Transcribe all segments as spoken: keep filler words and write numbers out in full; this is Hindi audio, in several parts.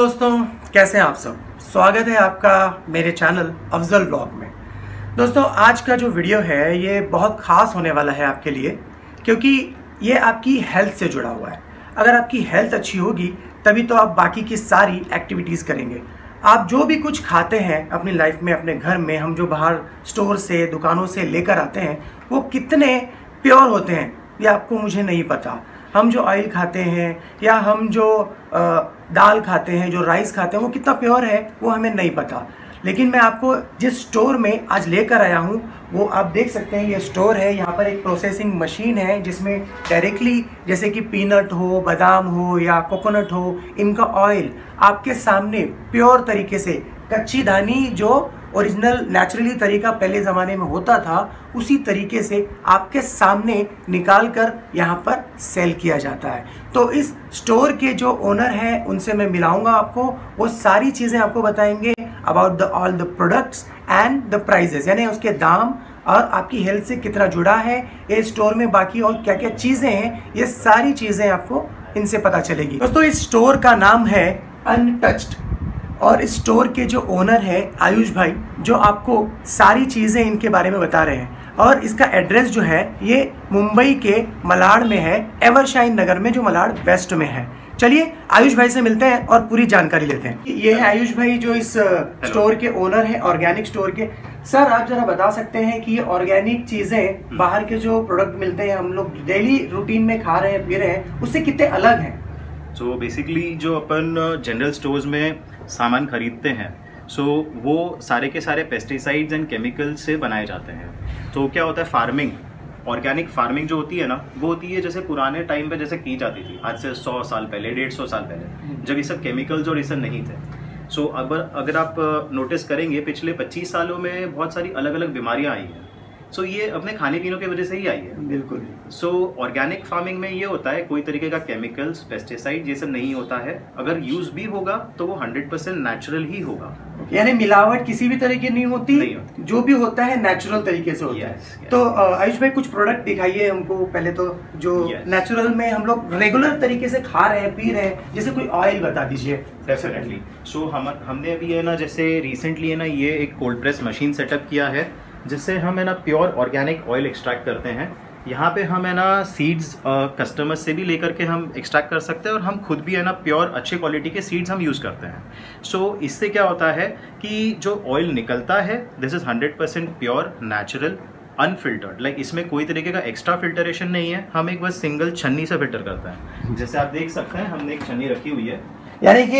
दोस्तों, कैसे हैं आप सब। स्वागत है आपका मेरे चैनल अफजल ब्लॉग में। दोस्तों, आज का जो वीडियो है ये बहुत ख़ास होने वाला है आपके लिए, क्योंकि ये आपकी हेल्थ से जुड़ा हुआ है। अगर आपकी हेल्थ अच्छी होगी तभी तो आप बाकी की सारी एक्टिविटीज़ करेंगे। आप जो भी कुछ खाते हैं अपनी लाइफ में, अपने घर में, हम जो बाहर स्टोर से, दुकानों से लेकर आते हैं, वो कितने प्योर होते हैं ये आपको मुझे नहीं पता। हम जो ऑयल खाते हैं या हम जो आ, दाल खाते हैं, जो राइस खाते हैं, वो कितना प्योर है वो हमें नहीं पता। लेकिन मैं आपको जिस स्टोर में आज लेकर आया हूँ वो आप देख सकते हैं। ये स्टोर है, यहाँ पर एक प्रोसेसिंग मशीन है जिसमें डायरेक्टली जैसे कि पीनट हो, बादाम हो या कोकोनट हो, इनका ऑयल आपके सामने प्योर तरीके से, कच्ची दानी जो ओरिजिनल नेचुरली तरीका पहले ज़माने में होता था, उसी तरीके से आपके सामने निकाल कर यहाँ पर सेल किया जाता है। तो इस स्टोर के जो ओनर हैं उनसे मैं मिलाऊंगा आपको, वो सारी चीज़ें आपको बताएंगे about the all the products and the prices, यानी उसके दाम और आपकी हेल्थ से कितना जुड़ा है ये स्टोर में, बाकी और क्या क्या चीज़ें हैं, ये सारी चीज़ें आपको इनसे पता चलेगी। दोस्तों, इस स्टोर का नाम है अनटच्ड और इस स्टोर के जो ओनर है आयुष भाई, जो आपको सारी चीज़ें इनके बारे में बता रहे हैं। और इसका एड्रेस जो है ये मुंबई के मलाड में है, एवरशाइन नगर में, जो मलाड वेस्ट में है। चलिए आयुष भाई से मिलते हैं और पूरी जानकारी लेते हैं। ये है आयुष भाई जो इस स्टोर के ओनर हैं, ऑर्गेनिक स्टोर के। सर, आप जरा बता सकते हैं कि ये ऑर्गेनिक चीज़ें बाहर के जो प्रोडक्ट मिलते हैं, हम लोग डेली रूटीन में खा रहे हैं, पी रहे हैं, उससे कितने अलग हैं? सो so बेसिकली जो अपन जनरल स्टोर्स में सामान खरीदते हैं, सो so वो सारे के सारे पेस्टिसाइड्स एंड केमिकल्स से बनाए जाते हैं। तो क्या होता है, फार्मिंग, ऑर्गेनिक फार्मिंग जो होती है ना, वो होती है जैसे पुराने टाइम पे जैसे की जाती थी, आज से सौ साल पहले, डेढ़ सौ साल पहले, जब ये सब केमिकल्स और ये सब नहीं थे। सो so अगर अगर आप नोटिस करेंगे पिछले पच्चीस सालों में बहुत सारी अलग अलग बीमारियाँ आई हैं। सो so, ये अपने खाने पीने की वजह से ही आई है। बिल्कुल। सो ऑर्गेनिक फार्मिंग में ये होता है, कोई तरीके का केमिकल्स, पेस्टिसाइड ये सब नहीं होता है। अगर यूज भी होगा तो वो हंड्रेड परसेंट नेचुरल ही होगा, यानी मिलावट किसी भी तरह की नहीं होती, नहीं होती। जो भी होता है नेचुरल तरीके से होता yes, है yes. तो आयुष भाई कुछ प्रोडक्ट दिखाइए हमको पहले तो, जो yes. नेचुरल में हम लोग रेगुलर तरीके से खा रहे हैं, पी रहे हैं। जैसे कोई ऑयल बता दीजिए। डेफिनेटली। सो हम हमने अभी है ना, जैसे रिसेंटली है ना, ये एक कोल्ड प्रेस मशीन सेटअप किया है जिससे हम है ना प्योर ऑर्गेनिक ऑयल एक्सट्रैक्ट करते हैं। यहाँ पे हम है ना सीड्स कस्टमर से भी लेकर के हम एक्सट्रैक्ट कर सकते हैं और हम खुद भी है ना प्योर अच्छे क्वालिटी के सीड्स हम यूज़ करते हैं। सो so, इससे क्या होता है कि जो ऑयल निकलता है, this is hundred percent pure, natural, unfiltered. Like इसमें कोई तरीके का एक्स्ट्रा फिल्टरेशन नहीं है, हम एक बस सिंगल छन्नी से फिल्टर करते हैं। जैसे आप देख सकते हैं, हमने एक छन्नी रखी हुई है। यानी कि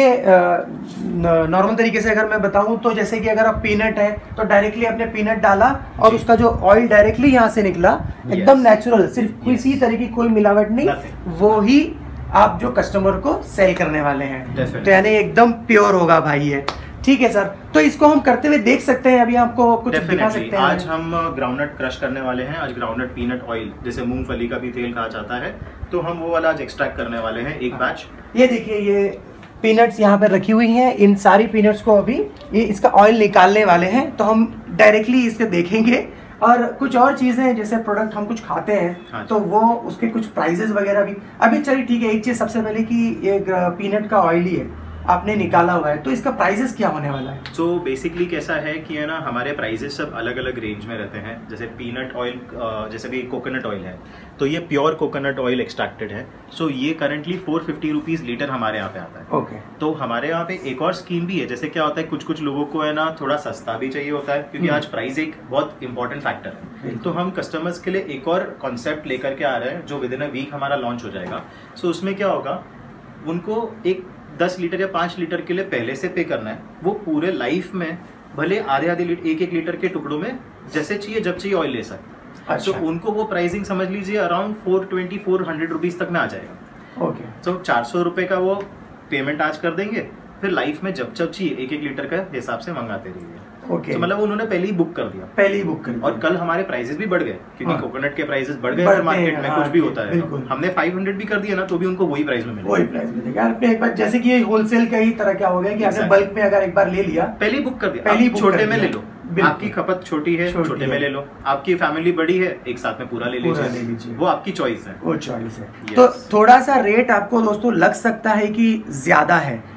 नॉर्मल तरीके से अगर मैं बताऊं तो जैसे कि अगर आप पीनट है तो डायरेक्टली आपने पीनट डाला और उसका जो ऑयल डायरेक्टली यहाँ से निकला, एकदम नेचुरल, सिर्फ किसी तरह की कोई मिलावट नहीं, वो ही आप जो कस्टमर को सेल करने वाले हैं। तो यानी एकदम प्योर होगा भाई ये। ठीक है सर, तो इसको हम करते हुए देख सकते हैं, अभी आपको कुछ दिखा सकते हैं। आज हम ग्राउंडनट क्रश करने वाले हैं। आज ग्राउंडनट पीनट ऑयल, जैसे मूंगफली का भी तेल कहा जाता है, तो हम वो वाला आज एक्सट्रैक्ट करने वाले हैं, एक बैच। ये देखिए, ये पीनट्स यहाँ पर रखी हुई हैं। इन सारी पीनट्स को अभी ये इसका ऑयल निकालने वाले हैं, तो हम डायरेक्टली इसके देखेंगे। और कुछ और चीज़ें जैसे प्रोडक्ट हम कुछ खाते हैं, हाँ, तो वो उसके कुछ प्राइजेस वगैरह भी अभी। चलिए ठीक है, एक चीज़ सबसे पहले कि ये पीनट का ऑयल ही है, आपने निकाला हुआ है, तो इसका प्राइजेस क्या होने वाला है? सो so, बेसिकली कैसा है कि है ना, हमारे प्राइजेस सब अलग अलग रेंज में रहते हैं। जैसे पीनट ऑयल, जैसे कि कोकोनट ऑयल है, तो ये प्योर कोकोनट ऑयल एक्सट्रैक्टेड है। सो so, ये currently four fifty rupees litre हमारे यहाँ पे आता है। Okay okay. तो हमारे यहाँ पे एक और स्कीम भी है। जैसे क्या होता है, कुछ कुछ लोगों को है ना थोड़ा सस्ता भी चाहिए होता है, क्योंकि आज प्राइस एक बहुत इंपॉर्टेंट फैक्टर है। तो हम कस्टमर्स के लिए एक और कॉन्सेप्ट लेकर के आ रहे हैं, जो विद इन अ वीक हमारा लॉन्च हो जाएगा। सो so, उसमें क्या होगा, उनको एक दस लीटर या पाँच लीटर के लिए पहले से पे करना है। वो पूरे लाइफ में भले आधे आधे लीटर, एक एक लीटर के टुकड़ों में जैसे चाहिए जब चाहिए ऑयल ले सकते। अच्छा। तो उनको वो प्राइसिंग समझ लीजिए around four twenty four hundred rupees तक में आ जाएगा। ओके। तो चार सौ रुपये का वो पेमेंट आज कर देंगे, फिर लाइफ में जब जब चाहिए एक एक लीटर का हिसाब से मंगाते रहिए। ओके। तो मतलब उन्होंने पहले ही बुक कर दिया, पहले ही बुक कर दिया। और कल हमारे प्राइसेस भी बढ़ गए, क्योंकि हाँ। कोकोनट के प्राइसेस बढ़ गए मार्केट में, हाँ, कुछ भी होता है। हमने फाइव हंड्रेड भी कर दिया ना, तो भी उनको वही प्राइस में मिलेगा, वही प्राइस मिलेगा। आपने एक बार जैसे कि ये होलसेल का ही तरह क्या हो गया कि आपने बल्क में अगर एक बार ले लिया, पहले ही बुक कर दिया, पहले छोटे में ले लो, आपकी खपत छोटी है, छोटे में ले लो, आपकी फैमिली बड़ी है, एक साथ में पूरा ले लीजिए, वो आपकी चॉइस है, वो चॉइस है। तो थोड़ा सा रेट आपको दोस्तों लग सकता है कि ज्यादा है,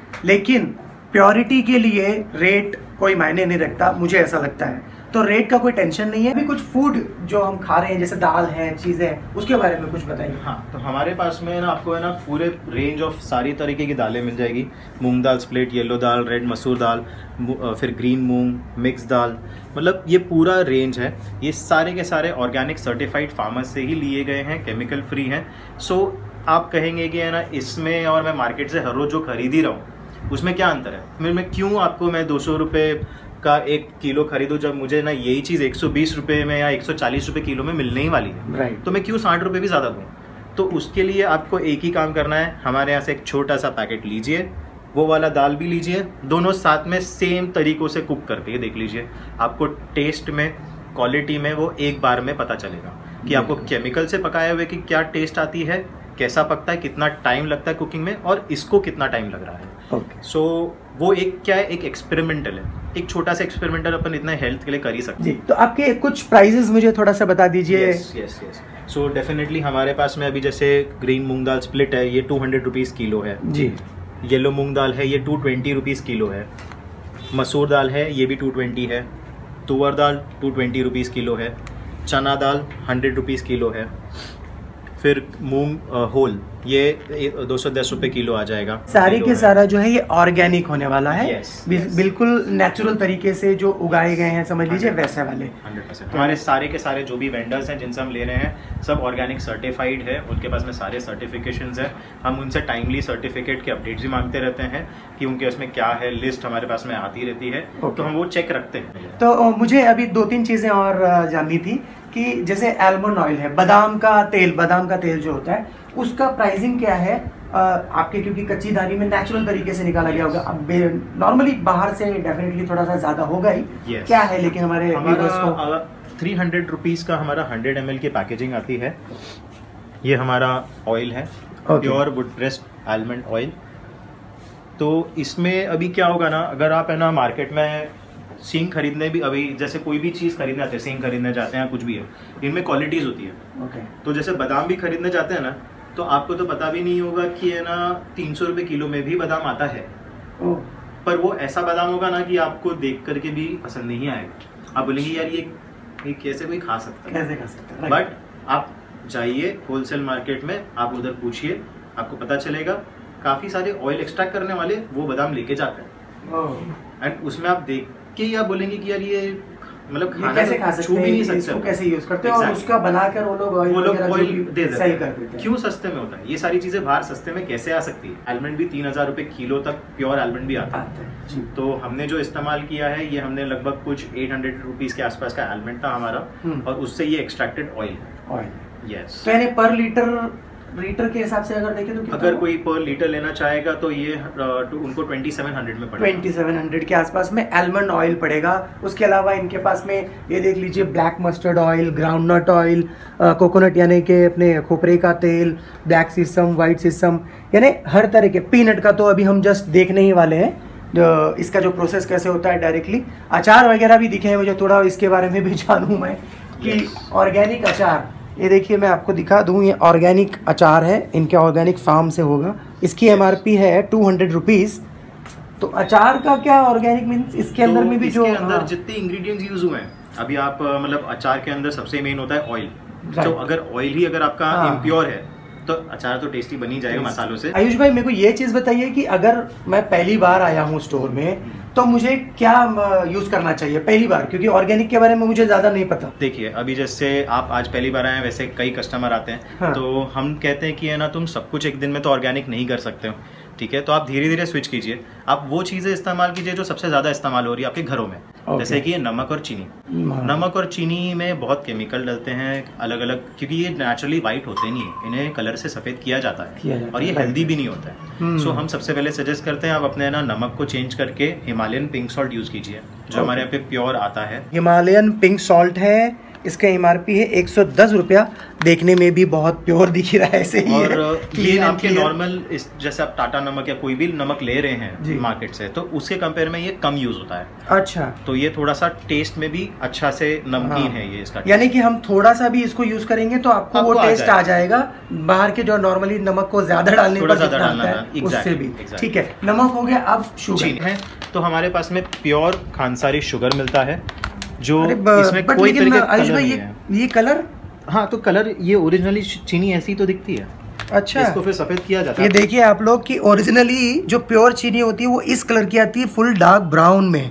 लेकिन प्योरिटी के लिए रेट कोई मायने नहीं रखता, मुझे ऐसा लगता है। तो रेट का कोई टेंशन नहीं है। अभी कुछ फूड जो हम खा रहे हैं जैसे दाल है, चीज़ें, उसके बारे में कुछ बताइए। हाँ, तो हमारे पास में ना आपको है ना पूरे रेंज ऑफ सारी तरीके की दालें मिल जाएगी। Moong dal split, yellow dal, red masoor dal, फिर ग्रीन मूंग, मिक्स दाल, मतलब ये पूरा रेंज है। ये सारे के सारे ऑर्गेनिक सर्टिफाइड फार्मर्स से ही लिए गए हैं, केमिकल फ्री हैं। सो आप कहेंगे कि है ना इसमें और मैं मार्केट से हर रोज़ जो खरीद ही रहा हूँ उसमें क्या अंतर है। मैं मैं क्यों आपको मैं दो सौ रुपये का एक किलो खरीदूं जब मुझे ना यही चीज़ एक सौ बीस रुपये में या एक सौ चालीस रुपये किलो में मिलने ही वाली है। right. तो मैं क्यों साठ रुपये भी ज़्यादा दूँ। तो उसके लिए आपको एक ही काम करना है, हमारे यहाँ से एक छोटा सा पैकेट लीजिए, वो वाला दाल भी लीजिए, दोनों साथ में सेम तरीक़ों से कुक करके ये देख लीजिए। आपको टेस्ट में, क्वालिटी में वो एक बार में पता चलेगा कि आपको केमिकल से पकाए हुए की क्या टेस्ट आती है, कैसा पकता है, कितना टाइम लगता है कुकिंग में और इसको कितना टाइम लग रहा है। ओके सो so, वो एक क्या है, एक एक्सपेरिमेंटल है, एक छोटा सा एक्सपेरिमेंटल अपन इतना हेल्थ के लिए कर ही सकते हैं। तो आपके कुछ प्राइजेस मुझे थोड़ा सा बता दीजिए। Yes yes yes so definitely हमारे पास में अभी जैसे ग्रीन मूंग दाल स्प्लिट है, ये टू हंड्रेड रुपीज़ किलो है जी। येलो मूंग दाल है, ये टू ट्वेंटी रुपीज़ किलो है। मसूर दाल है, ये भी टू ट्वेंटी है। तुअर दाल टू ट्वेंटी रुपीज़ किलो है। चना दाल हंड्रेड रुपीज़ किलो है। फिर मूंग होल ये दो सौ दस रुपये किलो आ जाएगा। सारे के सारा जो है ये ऑर्गेनिक होने वाला है। yes, बिल, yes. बिल्कुल नेचुरल तरीके से जो उगाए गए हैं, समझ लीजिए वैसे वाले। हंड्रेड परसेंट हमारे सारे के सारे जो भी वेंडर्स हैं जिनसे हम ले रहे हैं सब ऑर्गेनिक सर्टिफाइड है, उनके पास में सारे सर्टिफिकेशंस हैं। हम उनसे टाइमली सर्टिफिकेट के अपडेट्स भी मांगते रहते हैं कि उनके उसमें क्या है, लिस्ट हमारे पास में आती रहती है। okay. तो हम वो चेक रखते हैं। तो मुझे अभी दो तीन चीज़ें और जाननी थी कि जैसे आलमंड ऑयल है, बादाम का तेल, बादाम का तेल जो होता है उसका प्राइसिंग क्या है आपके, क्योंकि कच्ची दानी में नेचुरल तरीके से निकाला गया होगा। अब नॉर्मली बाहर से डेफिनेटली थोड़ा सा ज़्यादा होगा ही। yes. क्या है लेकिन हमारे हमारा थ्री हंड्रेड रुपीज़ का हमारा हंड्रेड एम एल की पैकेजिंग आती है। ये हमारा ऑयल है, pure wood pressed almond oil. तो इसमें अभी क्या होगा ना, अगर आप है ना मार्केट में सींग खरीदने भी, अभी जैसे कोई भी चीज़ खरीदने आते हैं, सींग खरीदने जाते हैं, कुछ भी है, इनमें क्वालिटीज़ होती है। okay. तो जैसे बादाम भी खरीदने जाते हैं ना, तो आपको तो पता भी नहीं होगा कि है ना तीन सौ रुपये किलो में भी बादाम आता है। oh. पर वो ऐसा बादाम होगा ना कि आपको देख करके भी पसंद नहीं आएगा। आप बोलेंगे यार ये, ये कैसे कोई खा सकता है, कैसे खा सकता है। बट आप जाइए होलसेल मार्केट में, आप उधर पूछिए, आपको पता चलेगा। काफ़ी सारे ऑयल एक्सट्रैक्ट करने वाले वो बादाम लेके जाते हैं एंड उसमें आप देख के या बोलेंगे कि यार ये मतलब खाना कैसे खा सकते हैं, भी नहीं सकते, इसको कैसे यूज करते हैं exactly. और उसका बनाकर वो लोग ऑयल वो लोग ऑयल दे देते सेल कर देते हैं। क्यों सस्ते में होता है? ये सारी चीजें बाहर सस्ते में कैसे आ सकती है? आलमंड भी तीन हजार रुपए किलो तक प्योर आलमंड भी आता है। तो हमने जो इस्तेमाल किया है ये हमने लगभग कुछ एट हंड्रेड रुपीज के आसपास का आलमंड था हमारा, और उससे ये एक्सट्रैक्टेड ऑयल है। Oil yes. तो यानी पर लीटर लीटर के हिसाब से अगर देखें तो अगर कोई पर लीटर लेना चाहेगा तो ये तो उनको ट्वेंटी सेवन हंड्रेड में पड़ेगा। ट्वेंटी सेवन हंड्रेड के आसपास में आलमंड ऑयल पड़ेगा। उसके अलावा इनके पास में ये देख लीजिए black mustard oil, groundnut oil, coconut यानी कि अपने खोपरे का तेल, ब्लैक सीसम, वाइट सीसम, यानी हर तरह के। पीनट का तो अभी हम जस्ट देखने ही वाले हैं जो इसका जो प्रोसेस कैसे होता है डायरेक्टली। अचार वगैरह भी दिखे हैं मुझे, थोड़ा इसके बारे में भी जानूँ मैं कि ऑर्गेनिक अचार, ये देखिए मैं आपको दिखा दूँ, ये ऑर्गेनिक अचार है, इनके ऑर्गेनिक फार्म से होगा। इसकी एमआरपी है टू हंड्रेड रुपीज़। तो अचार का क्या ऑर्गेनिक मीन्स इसके अंदर तो में भी जो अंदर जितने इंग्रेडिएंट्स यूज हुए हैं अभी आप मतलब अचार के अंदर सबसे मेन होता है ऑयल। तो अगर ऑयल ही अगर आपका इम्प्योर है तो अचार तो टेस्टी बन ही जाएगा मसालों से। आयुष भाई मेरे को ये चीज़ बताइए कि अगर मैं पहली बार आया हूँ स्टोर में तो मुझे क्या यूज़ करना चाहिए पहली बार, क्योंकि ऑर्गेनिक के बारे में मुझे ज़्यादा नहीं पता। देखिए अभी जैसे आप आज पहली बार आए हैं, वैसे कई कस्टमर आते हैं। हाँ। तो हम कहते हैं कि है ना तुम सब कुछ एक दिन में तो ऑर्गेनिक नहीं कर सकते हो, ठीक है? तो आप धीरे धीरे स्विच कीजिए, आप वो चीज़ें इस्तेमाल कीजिए जो सबसे ज़्यादा इस्तेमाल हो रही है आपके घरों में। okay. जैसे कि नमक और चीनी। नमक और चीनी में बहुत केमिकल डलते हैं अलग अलग, क्योंकि ये नेचुरली वाइट होते नहीं है, इन्हें कलर से सफ़ेद किया जाता है किया जाता और ये हेल्दी भी नहीं होता है। सो हम सबसे पहले सजेस्ट करते हैं आप अपने ना नमक को चेंज करके हिमालयन पिंक सॉल्ट यूज़ कीजिए, जो हमारे यहाँ पे प्योर आता है। हिमालयन पिंक सॉल्ट है, इसका एमआरपी है एक सौ दस रुपया। देखने में भी बहुत प्योर दिख रहा है ऐसे ही और है। ये आपके नॉर्मल जैसे आप टाटा नमक या कोई भी नमक ले रहे हैं मार्केट से, तो उसके कंपेयर में ये कम यूज होता है। अच्छा, तो ये थोड़ा सा टेस्ट में भी अच्छा से नमकीन हाँ। है ये इसका। यानी कि हम थोड़ा सा भी इसको यूज करेंगे तो आपको, आपको वो टेस्ट आ जाएगा। बाहर के जो नॉर्मली नमक को ज्यादा डालने पर ज्यादा डालना है उससे भी। ठीक है, नमक हो गया। अब शुगर है तो हमारे पास में प्योर खानसारी शुगर मिलता है, जो इसमें कोई तरीके का कलर नहीं है। ये कलर, हाँ तो कलर ये ओरिजिनली चीनी ऐसी तो दिखती है। अच्छा, इसको फिर सफेद किया जाता है। ये देखिए आप लोग कि ओरिजिनली जो प्योर चीनी होती है वो इस कलर की आती है, फुल डार्क ब्राउन में।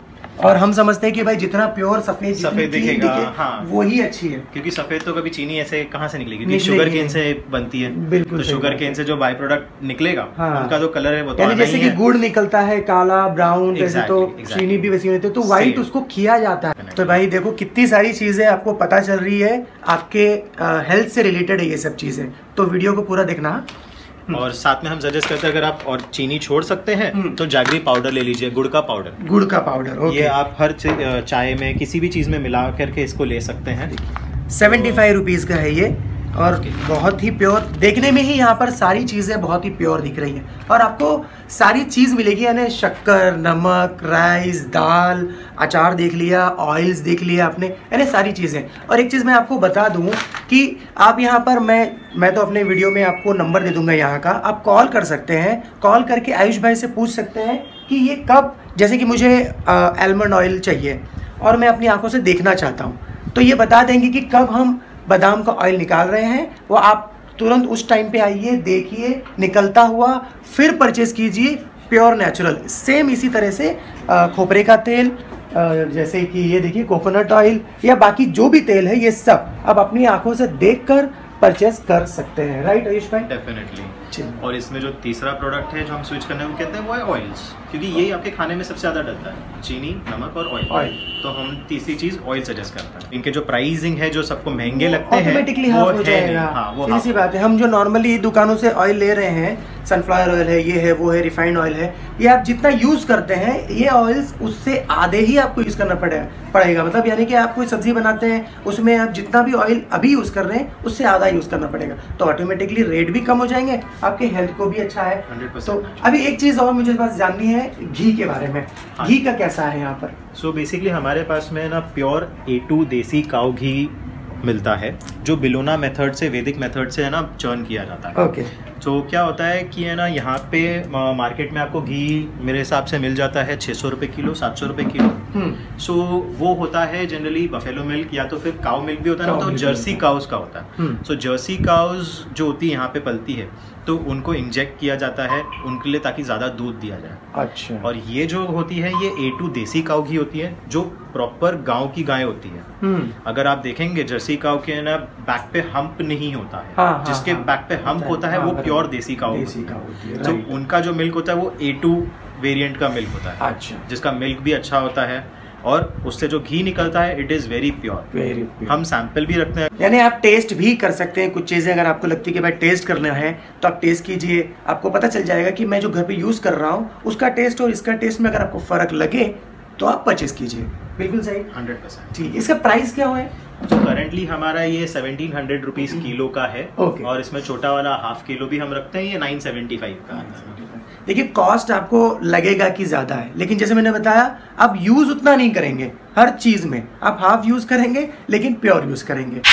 और हम समझते हैं कि भाई जितना प्योर सफेद सफेद दिखेगा हाँ, वो ही अच्छी है, क्योंकि सफेद तो कभी चीनी ऐसे कहाँ से निकलेगी, निकलेगी शुगर केन से बनती है। बिल्कुल, तो शुगर केन से जो बाय प्रोडक्ट निकलेगा हाँ, उनका जो कलर है वो तो जैसे कि गुड़ निकलता है काला ब्राउन, जैसे तो चीनी भी वैसी होती है, तो व्हाइट उसको किया जाता है। तो भाई देखो कितनी सारी चीजें आपको पता चल रही है, आपके हेल्थ से रिलेटेड है ये सब चीजें, तो वीडियो को पूरा देखना। और साथ में हम सजेस्ट करते हैं अगर आप और चीनी छोड़ सकते हैं तो जैगरी पाउडर ले लीजिए, गुड़ का पाउडर। गुड़ का पाउडर ओके। ये आप हर चाय में किसी भी चीज में मिला करके इसको ले सकते हैं। सेवेंटी फाइव रुपीज का है ये, और बहुत ही प्योर। देखने में ही यहाँ पर सारी चीज़ें बहुत ही प्योर दिख रही हैं, और आपको सारी चीज़ मिलेगी, यानी शक्कर, नमक, राइस, दाल, अचार देख लिया, ऑयल्स देख लिया आपने, यानी सारी चीज़ें। और एक चीज़ मैं आपको बता दूँ कि आप यहाँ पर, मैं मैं तो अपने वीडियो में आपको नंबर दे दूँगा यहाँ का, आप कॉल कर सकते हैं। कॉल करके आयुष भाई से पूछ सकते हैं कि ये कब, जैसे कि मुझे आलमंड ऑयल चाहिए और मैं अपनी आँखों से देखना चाहता हूँ, तो ये बता देंगे कि कब हम बादाम का ऑयल निकाल रहे हैं। वो आप तुरंत उस टाइम पे आइए, देखिए निकलता हुआ, फिर परचेज कीजिए प्योर नेचुरल। सेम इसी तरह से खोपरे का तेल, जैसे कि ये देखिए कोकोनट ऑयल या बाकी जो भी तेल है, ये सब आप अपनी आंखों से देखकर परचेज कर सकते हैं। राइट आयुष भाई? डेफिनेटली। और इसमें जो तीसरा प्रोडक्ट है जो हम स्विच करने को कहते हैं वो है ऑयल्स, क्योंकि यही आपके खाने में सबसे ज़्यादा डलता है, चीनी, नमक और ऑयल। ऑयल तो हम तीसरी चीज़ ऑयल सजेस्ट करते हैं। इनके जो प्राइसिंग है जो सबको महंगे लगते हैं ऑटोमेटिकली हाफ हो जाएगा। हाँ, वो ऐसी बात है। हम जो नॉर्मली दुकानों से ऑयल ले रहे हैं, सनफ्लावर ऑयल है, ये है, वो है, रिफाइंड ऑयल है, ये आप जितना यूज़ करते हैं ये ऑयल्स उससे आधे ही आपको यूज़ करना पड़ेगा पड़ेगा मतलब यानी कि आप कोई सब्जी बनाते हैं उसमें आप जितना भी ऑयल अभी यूज़ कर रहे हैं उससे आधा यूज़ करना पड़ेगा, तो ऑटोमेटिकली रेट भी कम हो जाएंगे, आपके हेल्थ को भी अच्छा है। तो अभी एक चीज़ और मुझे पास जाननी है घी के बारे में। हाँ, घी का कैसा है यहाँ पर? सो so बेसिकली हमारे पास में ना प्योर ए टू देसी काऊ घी मिलता है, जो बिलोना मेथड से, वैदिक मेथड से है ना चर्न किया जाता है। Okay okay. तो क्या होता है कि है ना यहाँ पे मार्केट में आपको घी मेरे हिसाब से मिल जाता है छः सौ रुपये किलो, सात सौ रुपये किलो। सो so, वो होता है जनरली बफेलो मिल्क या तो फिर काउ मिल्क भी होता है ना, तो जर्सी काउस का होता है। सो जर्सी काउस जो होती है यहाँ पे पलती है, तो उनको इंजेक्ट किया जाता है उनके लिए, ताकि ज़्यादा दूध दिया जाए। अच्छा। और ये जो होती है ये ए टू देसी काऊ घी होती है, जो प्रॉपर गांव की गाय होती है। अगर आप देखेंगे जर्सी काऊ के ना बैक पे हम्प नहीं होता है। हाँ, जिसके हाँ, बैक पे हम्प होता है वो प्योर देसी काऊ होती है। तो उनका जो मिल्क होता है वो ए टू वेरिएंट का मिल्क होता है। अच्छा। जिसका मिल्क भी अच्छा होता है और उससे जो घी निकलता है it is very pure. Very pure. हम सैंपल भी रखते हैं, यानी आप टेस्ट भी कर सकते हैं कुछ चीजें। अगर आपको लगती है कि भाई टेस्ट करना है तो आप टेस्ट कीजिए, आपको पता चल जाएगा कि मैं जो घर पे यूज कर रहा हूँ उसका टेस्ट और इसका टेस्ट में अगर आपको फर्क लगे तो आप परचेज कीजिए। बिल्कुल सही, हंड्रेड परसेंट ठीक। इसका प्राइस क्या है? तो करेंटली हमारा ये सेवनटीन हंड्रेड रुपीज किलो का है। okay. और इसमें छोटा वाला हाफ किलो भी हम रखते हैं, ये नाइन सेवेंटी फाइव का। देखिए कॉस्ट आपको लगेगा कि ज़्यादा है, लेकिन जैसे मैंने बताया आप यूज़ उतना नहीं करेंगे, हर चीज़ में आप हाफ यूज़ करेंगे लेकिन प्योर यूज़ करेंगे।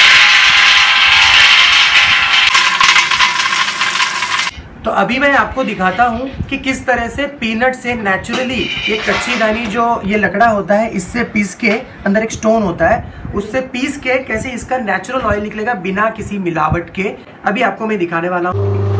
तो अभी मैं आपको दिखाता हूँ कि किस तरह से पीनट से नेचुरली ये कच्ची दानी जो ये लकड़ा होता है इससे पीस के, अंदर एक स्टोन होता है उससे पीस के कैसे इसका नेचुरल ऑयल निकलेगा बिना किसी मिलावट के, अभी आपको मैं दिखाने वाला हूँ।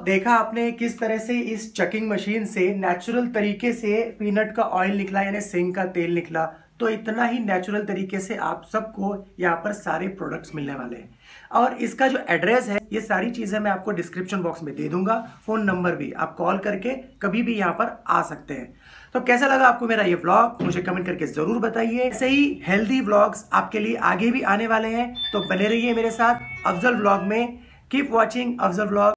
देखा आपने किस तरह से इस चकिंग मशीन से नेचुरल तरीके से पीनट का ऑयल निकला, यानी सिंग का तेल निकला। तो इतना ही नेचुरल तरीके से आप सबको यहाँ पर सारे प्रोडक्ट्स मिलने वाले हैं। और इसका जो एड्रेस है, ये सारी चीजें मैं आपको डिस्क्रिप्शन बॉक्स में दे दूंगा, फोन नंबर भी, आप कॉल करके कभी भी यहाँ पर आ सकते हैं। तो कैसा लगा आपको मेरा ये व्लॉग, मुझे कमेंट करके जरूर बताइए। ऐसे ही हेल्दी व्लॉग्स आपके लिए आगे भी आने वाले हैं, तो बने रहिए मेरे साथ अफजल व्लॉग में। Keep watching Afzal vlog.